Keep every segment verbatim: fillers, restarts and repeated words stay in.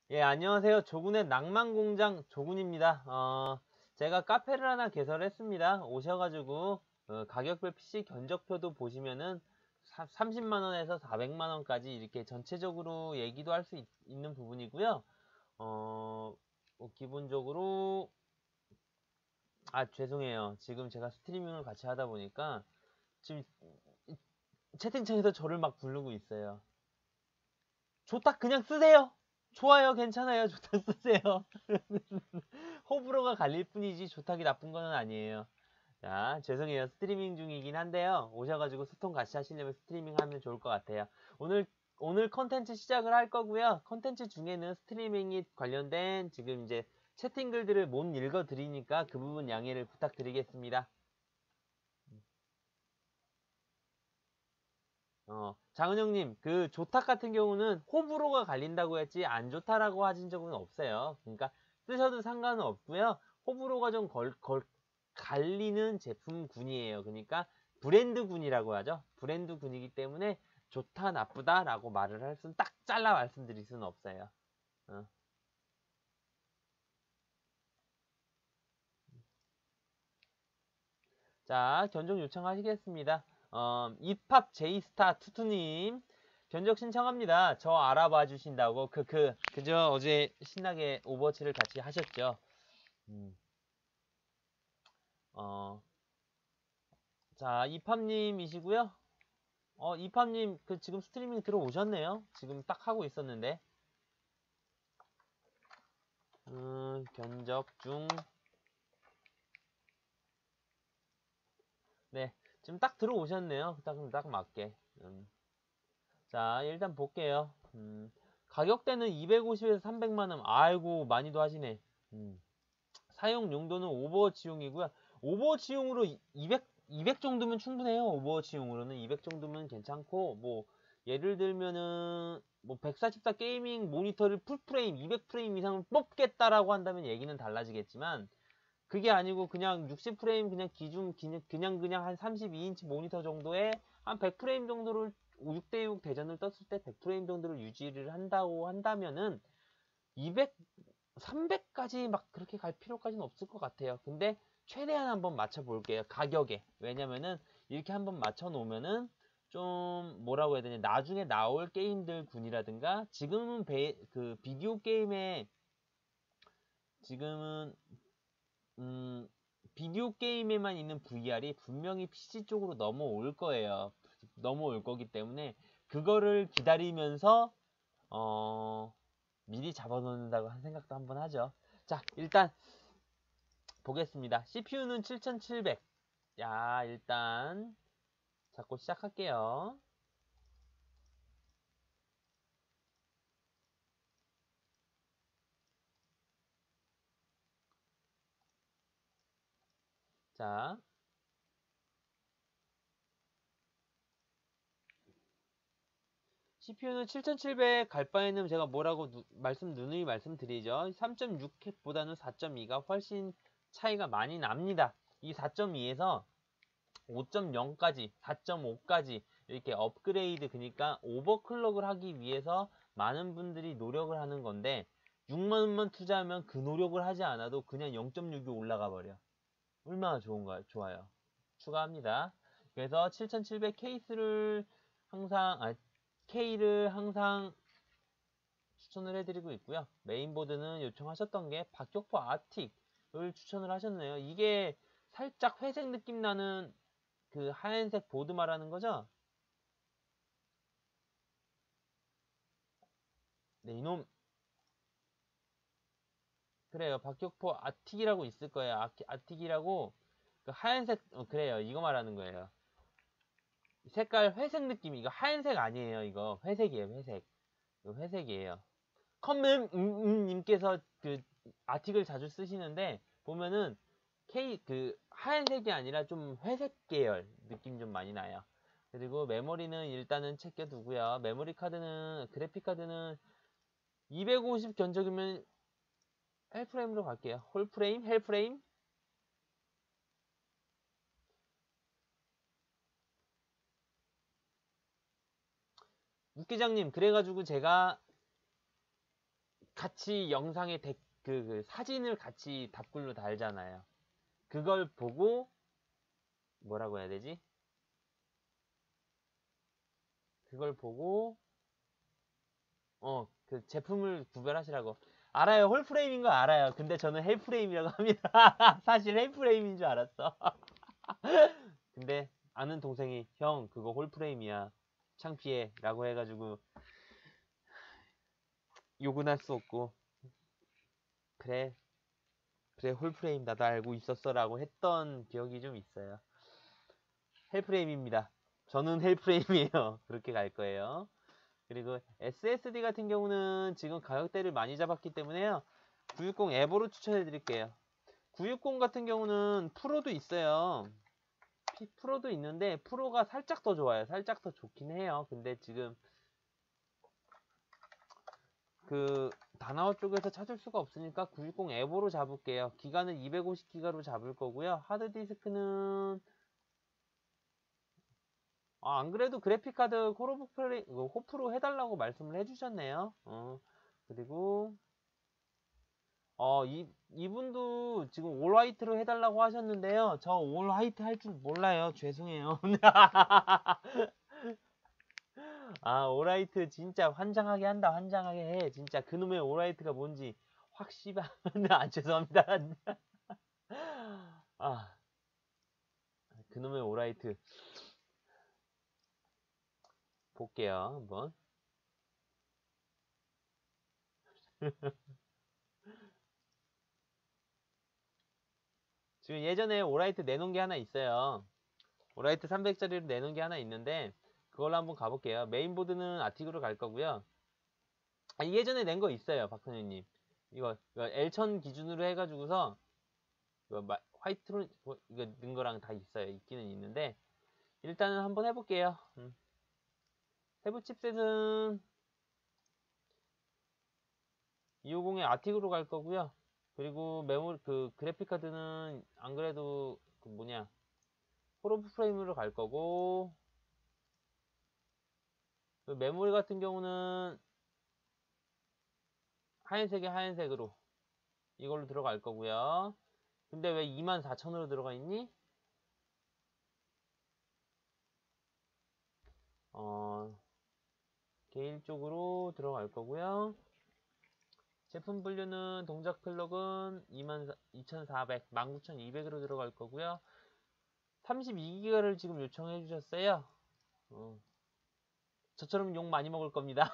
예, 안녕하세요. 조군의 낭만공장 조군입니다. 어, 제가 카페를 하나 개설했습니다. 오셔가지고, 어, 가격별 피씨 견적표도 보시면은 삼십만 원에서 사백만 원까지 이렇게 전체적으로 얘기도 할 수 있는 부분이고요. 어, 뭐 기본적으로, 아, 죄송해요. 지금 제가 스트리밍을 같이 하다 보니까 지금 채팅창에서 저를 막 부르고 있어요. 좋다, 그냥 쓰세요! 좋아요, 괜찮아요. 좋다, 쓰세요. 호불호가 갈릴 뿐이지 좋다기 나쁜 건 아니에요. 자, 죄송해요. 스트리밍 중이긴 한데요. 오셔가지고 소통 같이 하시려면 스트리밍 하면 좋을 것 같아요. 오늘, 오늘 컨텐츠 시작을 할 거고요. 컨텐츠 중에는 스트리밍이 관련된 지금 이제 채팅 글들을 못 읽어드리니까 그 부분 양해를 부탁드리겠습니다. 어, 장은영님, 그 조탁 같은 경우는 호불호가 갈린다고 했지 안 좋다라고 하신 적은 없어요. 그러니까 쓰셔도 상관은 없고요. 호불호가 좀 걸, 걸, 갈리는 제품군이에요. 그러니까 브랜드군이라고 하죠. 브랜드군이기 때문에 좋다 나쁘다라고 말을 할 수는 딱 잘라 말씀드릴 수는 없어요. 어. 자, 견적 요청하시겠습니다. 어, 입합 제이스타 투투님 견적 신청합니다. 저 알아봐 주신다고 그 그 그저 어제 신나게 오버워치를 같이 하셨죠. 음, 어, 자 이팝님이시고요. 어 이팝님 그 지금 스트리밍 들어오셨네요. 지금 딱 하고 있었는데 음, 견적 중 네, 지금 딱 들어오셨네요. 딱, 딱 맞게. 음. 자, 일단 볼게요. 음, 가격대는 이백오십에서 삼백만 원. 아이고, 많이도 하시네. 음. 사용 용도는 오버워치용이고요. 오버워치용으로 이백, 이백 정도면 충분해요. 오버워치용으로는 이백 정도면 괜찮고, 뭐, 예를 들면은, 뭐, 백사십사 게이밍 모니터를 풀프레임, 이백 프레임 이상을 뽑겠다라고 한다면 얘기는 달라지겠지만, 그게 아니고 그냥 육십 프레임 그냥 기준 그냥 그냥 그냥 한 삼십이 인치 모니터 정도에 한 백 프레임 정도를 육 대 육 대전을 떴을 때 백 프레임 정도를 유지를 한다고 한다면은 이백, 삼백까지 막 그렇게 갈 필요까지는 없을 것 같아요. 근데 최대한 한번 맞춰 볼게요. 가격에. 왜냐면은 이렇게 한번 맞춰 놓으면은 좀 뭐라고 해야 되냐, 나중에 나올 게임들 군이라든가 지금은 배, 그 비디오 게임에 지금은 음, 비디오 게임에만 있는 브이알이 분명히 피씨 쪽으로 넘어올 거예요. 넘어올 거기 때문에 그거를 기다리면서 어, 미리 잡아놓는다고 한 생각도 한번 하죠. 자, 일단 보겠습니다. 씨피유는 칠천칠백. 야, 일단 잡고 시작할게요. 자, 씨피유는 칠천칠백 갈 바에는 제가 뭐라고 누, 말씀 누누이 말씀드리죠. 삼 점 육 캡보다는 사 점 이가 훨씬 차이가 많이 납니다. 이 사 점 이에서 오 점 영까지, 사 점 오까지 이렇게 업그레이드, 그러니까 오버클럭을 하기 위해서 많은 분들이 노력을 하는 건데 육만 원만 투자하면 그 노력을 하지 않아도 그냥 영 점 육이 올라가 버려. 얼마나 좋은가요? 좋아요. 추가합니다. 그래서 칠천칠백 케이스를 항상 아, K를 항상 추천을 해드리고 있고요. 메인보드는 요청하셨던 게 박격포 아틱을 추천을 하셨네요. 이게 살짝 회색 느낌 나는 그 하얀색 보드 말하는 거죠? 네, 이놈. 그래요. 박격포 아틱이라고 있을 거예요. 아, 아틱이라고 그 하얀색 어, 그래요. 이거 말하는 거예요. 색깔 회색 느낌. 이거 하얀색 아니에요. 이거 회색이에요. 회색. 이거 회색이에요. 컴맨 음, 음, 님께서 그 아틱을 자주 쓰시는데 보면은 K 그 하얀색이 아니라 좀 회색 계열 느낌 좀 많이 나요. 그리고 메모리는 일단은 챙겨두고요. 메모리 카드는 그래픽 카드는 이백오십 견적이면 헬프레임으로 갈게요. 홀프레임? 헬프레임? 육기장님, 그래가지고 제가 같이 영상에 데, 그, 그 사진을 같이 답글로 달잖아요. 그걸 보고 뭐라고 해야 되지? 그걸 보고 어, 그 제품을 구별하시라고. 알아요. 홀프레임인 거 알아요. 근데 저는 헬프레임이라고 합니다. 사실 헬프레임인 줄 알았어. 근데 아는 동생이 형 그거 홀프레임이야. 창피해. 라고 해가지고 욕은 할 수 없고 그래 그래 홀프레임 나도 알고 있었어 라고 했던 기억이 좀 있어요. 헬프레임입니다. 저는 헬프레임이에요. 그렇게 갈 거예요. 그리고 에스에스디 같은 경우는 지금 가격대를 많이 잡았기 때문에요. 구백육 십 에버로 추천해 드릴게요. 구백육십 같은 경우는 프로도 있어요. 프로도 있는데 프로가 살짝 더 좋아요. 살짝 더 좋긴 해요. 근데 지금 그 다나와 쪽에서 찾을 수가 없으니까 구백육십 에버로 잡을게요. 기가는 이백오십 기가로 잡을 거고요. 하드디스크는 아, 안 그래도 그래픽카드 콜오브 플레이 호프로 해달라고 말씀을 해주셨네요. 어, 그리고 어, 이, 이분도 지금 올 화이트로 해달라고 하셨는데요. 저 올 화이트 할 줄 몰라요. 죄송해요. 아, 올 화이트 진짜 환장하게 한다. 환장하게 해. 진짜 그놈의 올 화이트가 뭔지 확 씨발. 아, 죄송합니다. 아, 그놈의 올 화이트 볼게요. 한번. 지금 예전에 올 화이트 내놓은 게 하나 있어요. 올 화이트 삼백짜리로 내놓은 게 하나 있는데 그걸로 한번 가볼게요. 메인보드는 아틱으로 갈 거고요. 아, 예전에 낸 거 있어요, 박선생님. 이거, 이거 엘천 기준으로 해가지고서 이거 마, 화이트로 이거 넣은 거랑 다 있어요. 있기는 있는데 일단은 한번 해볼게요. 음. 세부 칩셋은 이백오십의 아틱으로 갈 거고요. 그리고 메모리 그 그래픽 카드는 안 그래도 그 뭐냐 홀오브 프레임으로 갈 거고 그 메모리 같은 경우는 하얀색에 하얀색으로 이걸로 들어갈 거고요. 근데 왜 이만 사천으로 들어가 있니? 어, 게일 쪽으로 들어갈 거고요. 제품 분류는 동작 클럭은 이천사백, 만 구천이백으로 들어갈 거고요. 삼십이 기가를 지금 요청해 주셨어요. 어. 저처럼 욕 많이 먹을 겁니다.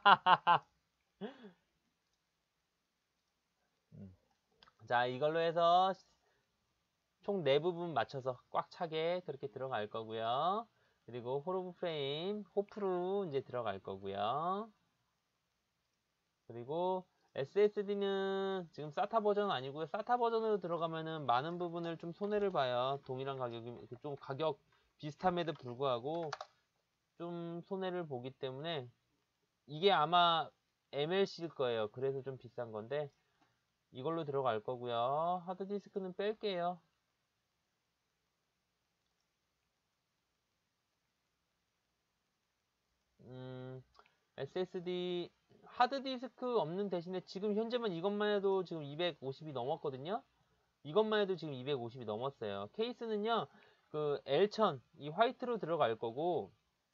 자, 이걸로 해서 총 네 부분 맞춰서 꽉 차게 그렇게 들어갈 거고요. 그리고 홀오브 프레임, 호프로 이제 들어갈 거고요. 그리고 에스에스디는 지금 사타 버전 아니고요. 사타 버전으로 들어가면은 많은 부분을 좀 손해를 봐요. 동일한 가격이 좀 가격 비슷함에도 불구하고 좀 손해를 보기 때문에 이게 아마 엠엘씨일 거예요. 그래서 좀 비싼 건데 이걸로 들어갈 거고요. 하드디스크는 뺄게요. 음, 에스에스디 하드디스크 없는 대신에 지금 현재만 이것만 해도 지금 이백오십이 넘었거든요. 이것만 해도 지금 이백오십이 넘었어요. 케이스는요, 그 엘천 이 화이트로 들어갈 거고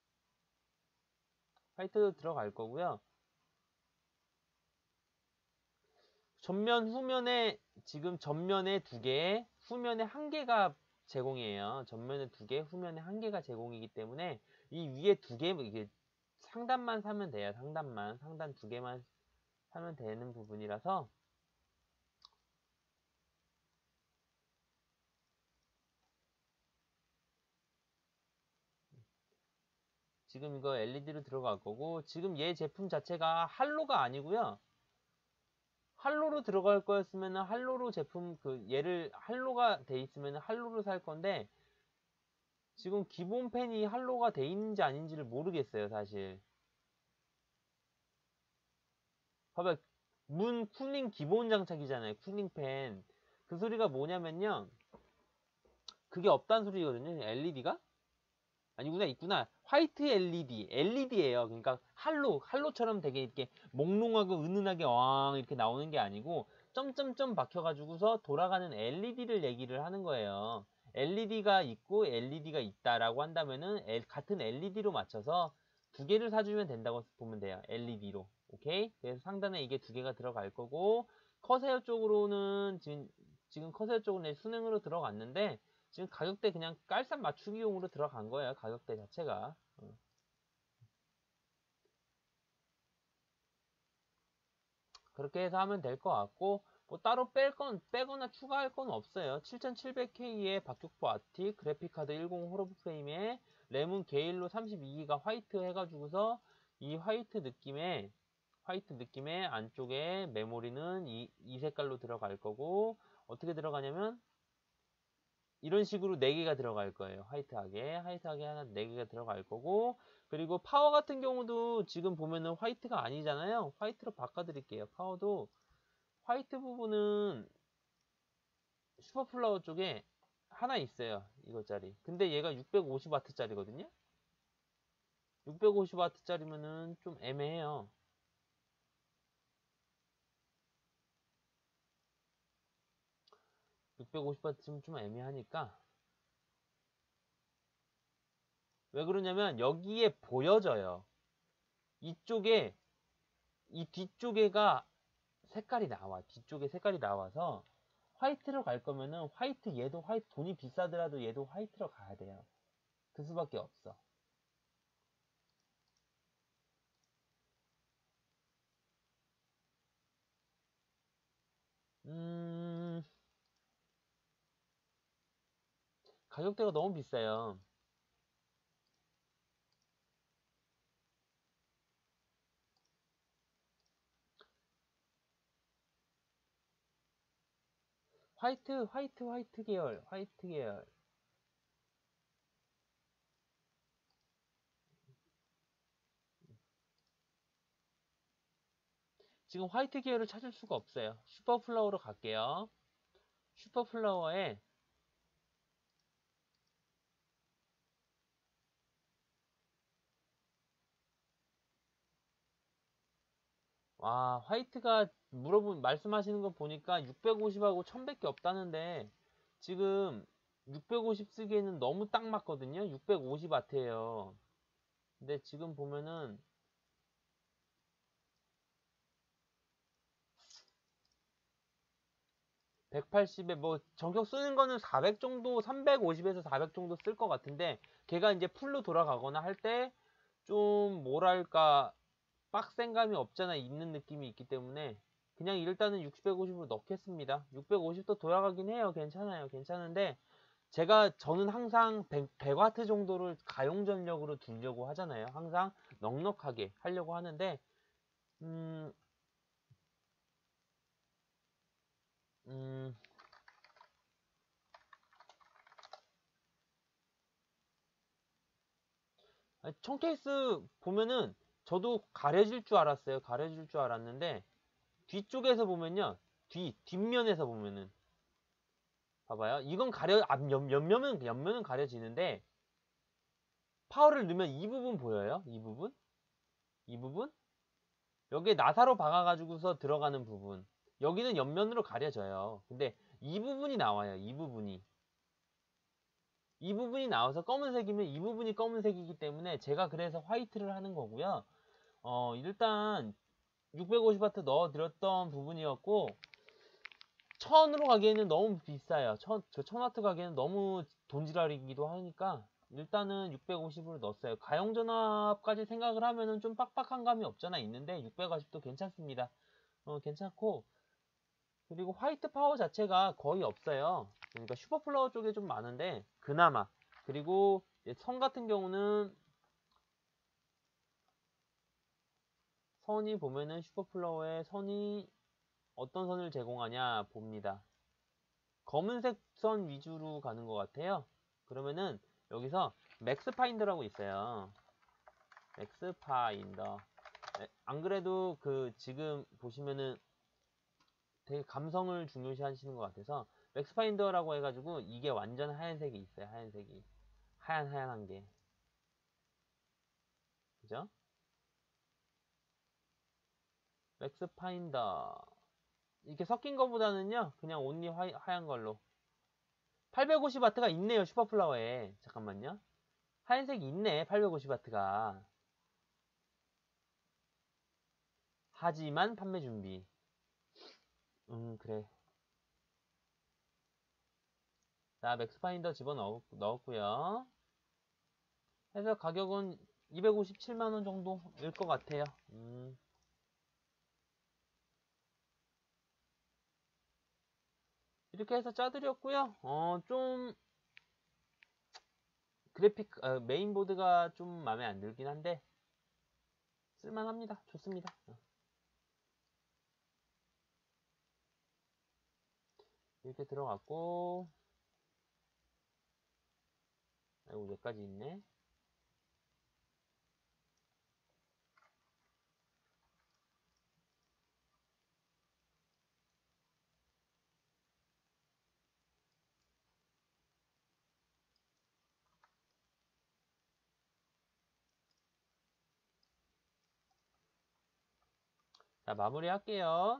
화이트로 들어갈 거고요. 전면 후면에 지금 전면에 두 개, 후면에 한 개가 제공이에요. 전면에 두 개, 후면에 한 개가 제공이기 때문에 이 위에 두 개, 이게 상단만 사면 돼요. 상단만, 상단 두 개만 사면 되는 부분이라서 지금 이거 엘이디로 들어갈 거고 지금 얘 제품 자체가 할로가 아니고요. 할로로 들어갈 거였으면 할로로 제품 그 얘를 할로가 돼 있으면 할로로 살 건데 지금 기본 팬이 할로가 돼 있는지 아닌지를 모르겠어요, 사실. 봐봐, 문 쿨링 기본 장착이잖아요, 쿨링 팬. 그 소리가 뭐냐면요, 그게 없다는 소리거든요, 엘이디가? 아니구나, 있구나. 화이트 엘이디, 엘이디예요. 그러니까 할로, 할로처럼 되게 이렇게 몽롱하고 은은하게 왕 이렇게 나오는 게 아니고 점점점 박혀가지고서 돌아가는 엘이디를 얘기를 하는 거예요. 엘이디가 있고 엘이디가 있다라고 한다면은 엘, 같은 엘이디로 맞춰서 두 개를 사주면 된다고 보면 돼요. 엘이디로. 오케이? 그래서 상단에 이게 두 개가 들어갈 거고 커세어 쪽으로는 지금 지금 커세어 쪽은 순행으로 들어갔는데 지금 가격대 그냥 깔쌈 맞추기용으로 들어간 거예요. 가격대 자체가. 어. 그렇게 해서 하면 될 것 같고 뭐 따로 뺄 건, 빼거나 추가할 건 없어요. 칠천칠백 케이의 박격포 아틱, 그래픽카드 십 홀로브 프레임에 램은 게일로 삼십이 기가 화이트 해가지고서 이 화이트 느낌의 화이트 느낌의 안쪽에 메모리는 이, 이 색깔로 들어갈 거고 어떻게 들어가냐면 이런 식으로 네 개가 들어갈 거예요. 화이트하게. 화이트하게 하나 네 개가 들어갈 거고 그리고 파워 같은 경우도 지금 보면은 화이트가 아니잖아요. 화이트로 바꿔드릴게요. 파워도 화이트 부분은 슈퍼플라워 쪽에 하나 있어요. 이거짜리. 근데 얘가 육백오십 와트짜리거든요. 육백오십 와트짜리면은 좀 애매해요. 육백오십 와트면 좀 애매하니까 왜 그러냐면 여기에 보여져요. 이쪽에 이 뒤쪽에가 색깔이 나와. 뒤쪽에 색깔이 나와서 화이트로 갈 거면은 화이트 얘도 화이트 돈이 비싸더라도 얘도 화이트로 가야 돼요. 그 수밖에 없어. 음 가격대가 너무 비싸요. 화이트 화이트 화이트 계열 화이트 계열 지금 화이트 계열을 찾을 수가 없어요. 슈퍼플라워로 갈게요. 슈퍼플라워에 와 화이트가 물어본 말씀하시는 거 보니까 육백오십하고 천백개 없다는데 지금 육백오십 쓰기에는 너무 딱 맞거든요. 육백오십 와트예요. 근데 지금 보면은 백팔십에 뭐 전격 쓰는 거는 사백 정도, 삼백오십에서 사백 정도 쓸 것 같은데 걔가 이제 풀로 돌아가거나 할 때 좀 뭐랄까 빡센 감이 없잖아 있는 느낌이 있기 때문에 그냥 일단은 육백오십으로 넣겠습니다. 육백오십도 돌아가긴 해요. 괜찮아요. 괜찮은데 제가 저는 항상 백, 백 와트 정도를 가용 전력으로 두려고 하잖아요. 항상 넉넉하게 하려고 하는데 음, 음, 총 케이스 보면은 저도 가려질 줄 알았어요. 가려질 줄 알았는데 뒤쪽에서 보면요. 뒤, 뒷면에서 보면은 봐봐요. 이건 가려, 앞, 옆, 옆면은, 옆면은 가려지는데 파워를 넣으면 이 부분 보여요? 이 부분? 이 부분? 여기에 나사로 박아가지고서 들어가는 부분. 여기는 옆면으로 가려져요. 근데 이 부분이 나와요. 이 부분이. 이 부분이 나와서 검은색이면 이 부분이 검은색이기 때문에 제가 그래서 화이트를 하는 거고요. 어, 일단 육백오십 와트 넣어드렸던 부분이었고 천으로 가기에는 너무 비싸요. 천, 저 천 와트 가기에는 너무 돈지랄이기도 하니까 일단은 육백오십으로 넣었어요. 가용전압까지 생각을 하면은 좀 빡빡한 감이 없잖아 있는데 육백오십도 괜찮습니다. 어, 괜찮고 그리고 화이트 파워 자체가 거의 없어요. 그러니까 슈퍼플라워 쪽에 좀 많은데 그나마 그리고 선 같은 경우는 선이 보면은 슈퍼플라워의 선이 어떤 선을 제공하냐 봅니다. 검은색 선 위주로 가는 것 같아요. 그러면은 여기서 맥스파인더라고 있어요. 맥스파인더. 안 그래도 그 지금 보시면은 되게 감성을 중요시 하시는 것 같아서 맥스파인더라고 해가지고 이게 완전 하얀색이 있어요. 하얀색이. 하얀 하얀한 게. 그죠? 맥스 파인더. 이렇게 섞인 거보다는요, 그냥 온리 화, 하얀 걸로. 팔백오십 와트가 있네요, 슈퍼플라워에. 잠깐만요. 하얀색이 있네, 팔백오십 와트가. 하지만 판매 준비. 음, 그래. 자, 맥스파인더 집어넣었고요. 해서 가격은 이백오십칠만 원 정도일 것 같아요. 음. 이렇게 해서 짜드렸고요. 어, 좀 그래픽 어, 메인보드가 좀 마음에 안 들긴 한데 쓸만합니다. 좋습니다. 어. 이렇게 들어갔고, 아이고 여기까지 있네. 자, 마무리 할게요.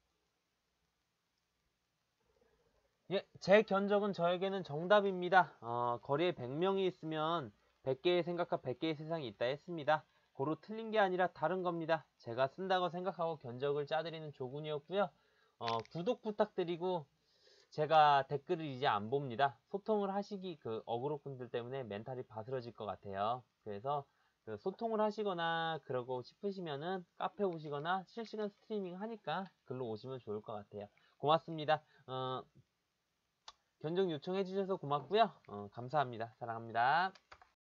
예, 제 견적은 저에게는 정답입니다. 어, 거리에 백 명이 있으면 백 개의 생각과 백 개의 세상이 있다 했습니다. 고로 틀린 게 아니라 다른 겁니다. 제가 쓴다고 생각하고 견적을 짜드리는 조군이었고요. 어, 구독 부탁드리고 제가 댓글을 이제 안 봅니다. 소통을 하시기 그 어그로분들 때문에 멘탈이 바스러질 것 같아요. 그래서 그 소통을 하시거나 그러고 싶으시면은 카페 오시거나 실시간 스트리밍 하니까 글로 오시면 좋을 것 같아요. 고맙습니다. 어, 견적 요청해 주셔서 고맙고요. 어, 감사합니다. 사랑합니다.